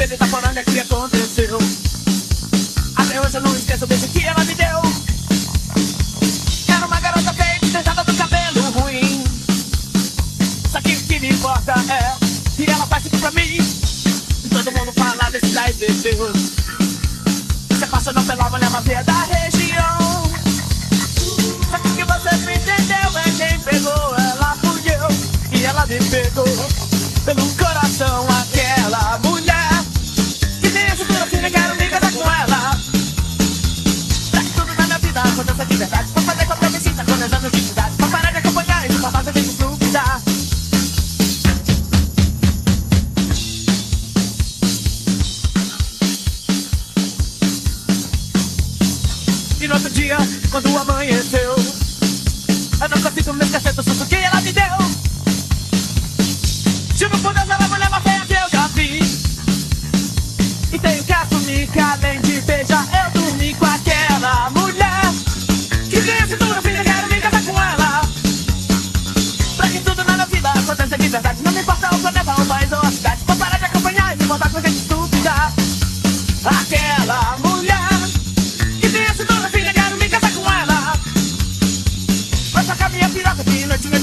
de Itaporanga que aconteceu. Até hoje eu não esqueço o beijo que ela me deu. Era uma garota feia, tentada do cabelo ruim. Só que o que me importa é que ela faz tudo pra mim. E todo mundo fala desse daí de Deus. Se apaixonou pela mulher mais feia da região. Só que o que você me entendeu é quem pegou ela fui eu. E ela me pegou pelo coração, aquela mulher que tem a cintura fina, quero me casar com ela. Pra que tudo na minha vida aconteça de verdade. Pra fazer com que eu me sinta com 10 anos de idade. Pra parar de acompanhar e pra fazer de duvidar. E no outro dia, quando amanheceu, eu não consigo me esquecer do susto que ela me deu. Juro por Deus, ela é a mulher mais feia que eu já vi. E tenho que assumir que além de beijar, eu dormi com aquela mulher que tem a cintura fina, quero me casar com ela. Pra que tudo na minha vida aconteça de verdade. Não me importa o planeta, o país ou a cidade. Vou parar de acompanhar e me importar com gente estúpida. Aquela mulher que tem a cintura fina, quero me casar com ela. Vai sacar minha piroca de noite.